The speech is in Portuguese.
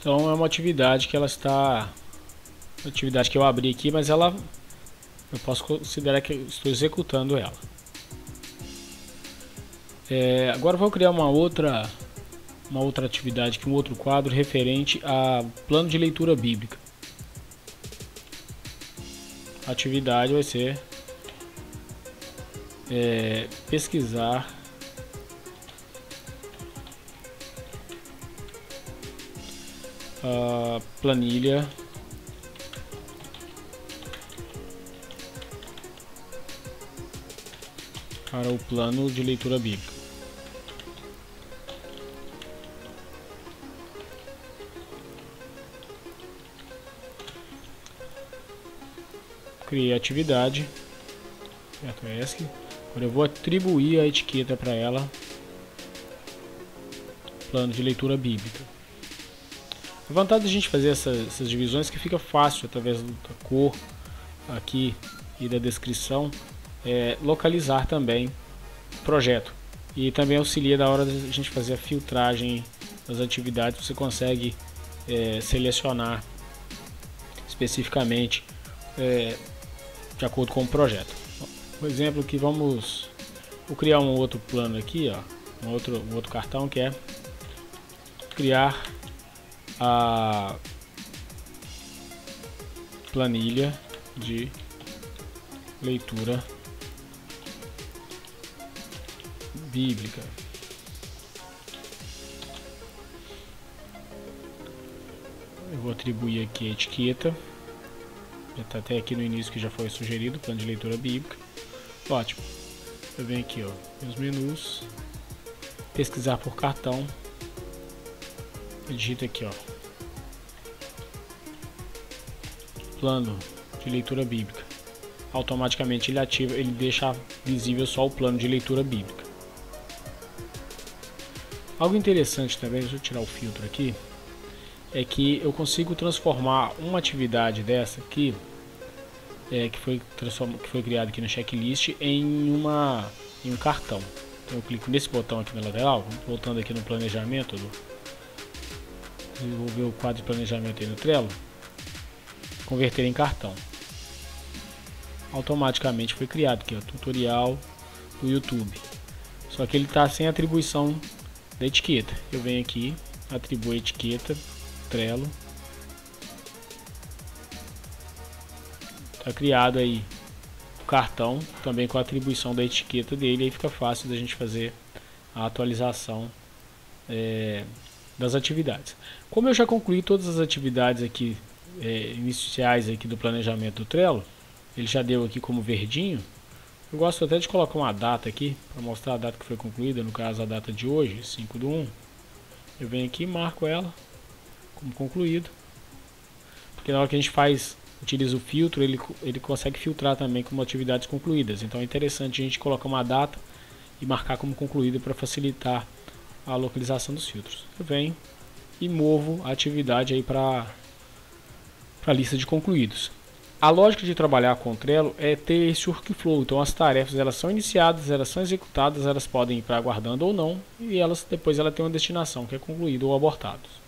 Então é uma atividade que ela está, uma atividade que eu abri aqui, mas ela, eu posso considerar que eu estou executando ela. Agora eu vou criar uma outra atividade, aqui, um outro quadro referente a plano de leitura bíblica. A atividade vai ser pesquisar a planilha para o plano de leitura bíblica. Criei a atividade, aperto ESC. Agora eu vou atribuir a etiqueta para ela, plano de leitura bíblica. A vantagem de a gente fazer essas divisões é que fica fácil, através da cor aqui e da descrição, localizar também o projeto. E também auxilia na hora de a gente fazer a filtragem das atividades. Você consegue selecionar especificamente de acordo com o projeto. Por exemplo, que vou criar um outro plano aqui, ó, um outro cartão, que é criar a planilha de leitura bíblica. Eu vou atribuir aqui a etiqueta. Já está até aqui no início que já foi sugerido, plano de leitura bíblica. Ótimo. Eu venho aqui, ó, meus menus, pesquisar por cartão. Eu digito aqui, ó, plano de leitura bíblica. Automaticamente ele deixa visível só o plano de leitura bíblica. Algo interessante também, deixa eu tirar o filtro aqui, é que eu consigo transformar uma atividade dessa aqui, que foi criada aqui no checklist, em um cartão. Então eu clico nesse botão aqui na lateral, voltando aqui no planejamento, desenvolver o quadro de planejamento aí no Trello, converter em cartão. Automaticamente foi criado aqui, ó, tutorial do YouTube. Só que ele está sem atribuição da etiqueta. Eu venho aqui, atribuo a etiqueta, Trello. Está criado aí o cartão, também com a atribuição da etiqueta dele. Aí fica fácil da gente fazer a atualização das atividades. Como eu já concluí todas as atividades aqui iniciais aqui do planejamento do Trello, ele já deu aqui como verdinho. Eu gosto até de colocar uma data aqui para mostrar a data que foi concluída, no caso a data de hoje, 5/1. Eu venho aqui e marco ela como concluído, porque na hora que a gente utiliza o filtro, ele consegue filtrar também como atividades concluídas. Então é interessante a gente colocar uma data e marcar como concluída para facilitar a localização dos filtros. Eu venho e movo a atividade aí para a lista de concluídos. A lógica de trabalhar com o Trello é ter esse workflow. Então as tarefas elas são iniciadas, elas são executadas, elas podem ir para aguardando ou não, e depois ela tem uma destinação que é concluído ou abortado.